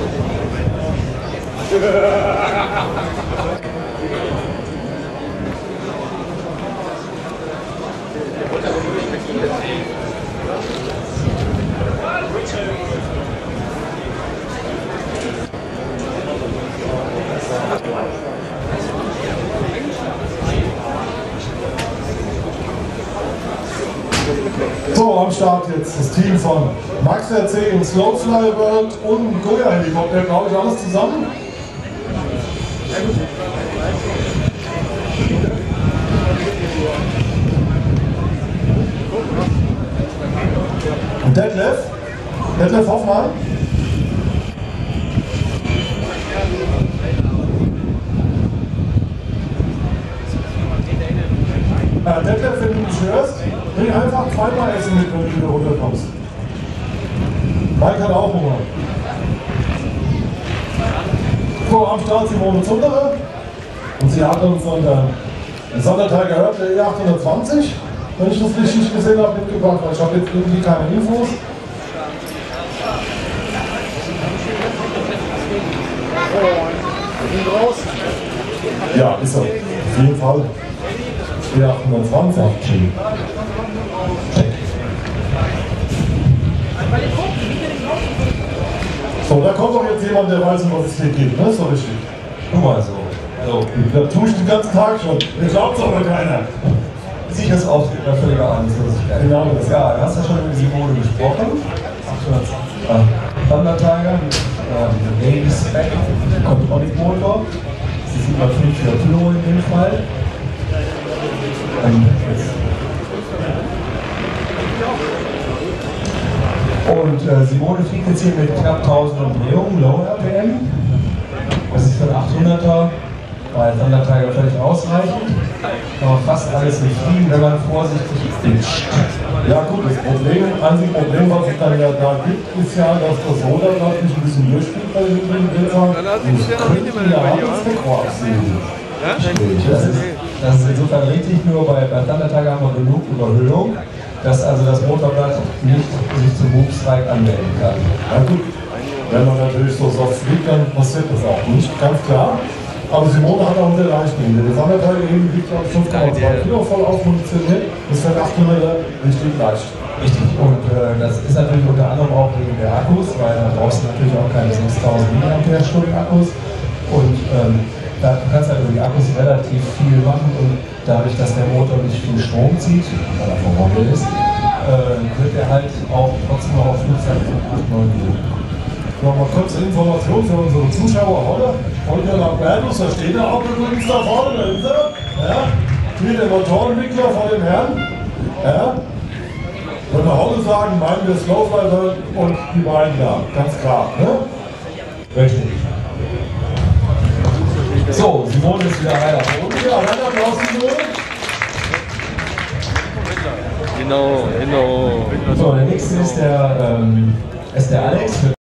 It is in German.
So, am Start jetzt das Team von Max RC und Slowfly World und Goya Helikopter, glaube ich, alles zusammen. Und Detlef Hoffmann. Detlef, wenn du mich hörst, bring einfach zweimal Essen mit, wenn du wieder runterkommst. Mike hat auch Hunger. So, am Start Simone Zunderer. Und sie hat uns unter Sonderteil gehört, der E820, wenn ich das richtig gesehen habe, mitgebracht, weil ich habe jetzt irgendwie keine Infos. Wir sind draußen. Ja, ist er. Auf jeden Fall. E820. Check. So, da kommt doch jetzt jemand, der weiß, um was es hier geht, ne? So richtig. Guck mal so. Da tue ich den ganzen Tag schon. Mir glaubt es aber keiner. Sicheres Auftreten der völliger Ahnungslosigkeit. Genau das. Ja, du hast ja schon über die Simone gesprochen. 820 Thunder Tiger mit Baby Spec Contronic-Motor. Sie sind über 500 Kilo in dem Fall. Und Simone fliegt jetzt hier mit knapp 1000 Umdrehungen, Low RPM. Das ist für einen 800er bei Thunder Tiger völlig ausreichend. Aber fast alles mit Fliegen, wenn man vorsichtig ist. Ja gut, das einzige Problem, was es dann ja da gibt, ist ja, dass das Roder gerade nicht ein bisschen durchspielt bei den Blitzern. Das ist insofern richtig, nur bei Thunder Tiger haben wir genug Überhöhung, dass also das Motorblatt nicht sich zum Boomstrike anmelden kann. Ja gut, wenn man natürlich so soft fliegt, dann passiert das auch nicht, ganz klar. Aber Simone hat auch eine leichte Hände. Der Thunder Tiger wiegt glaube ich 5,2 Kilo voll aufmunitioniert, ist für 800er richtig leicht. Richtig, und das ist natürlich unter anderem auch wegen der Akkus, weil da brauchst du natürlich auch keine 6000 mAh Akkus. Und da kannst du halt über die Akkus relativ viel machen und dadurch, dass der Motor nicht viel Strom zieht, weil er verwandelt ist, wird er halt auch trotzdem noch auf Flugzeit von 8-9 Minuten. Nochmal kurze Information für unsere Zuschauer heute. Holger Lambertus, da steht er auch übrigens da vorne, da ist er. Ja. Hier der Motorenentwickler vor dem Herrn. Ja. Wenn wir heute sagen, meinen wir Slowfly World und die beiden da. Ganz klar. Ne? Richtig. So, Simone ist wieder rein nach oben. Ja, dann Applaus, Simone. Genau. So, der nächste ist der Alex.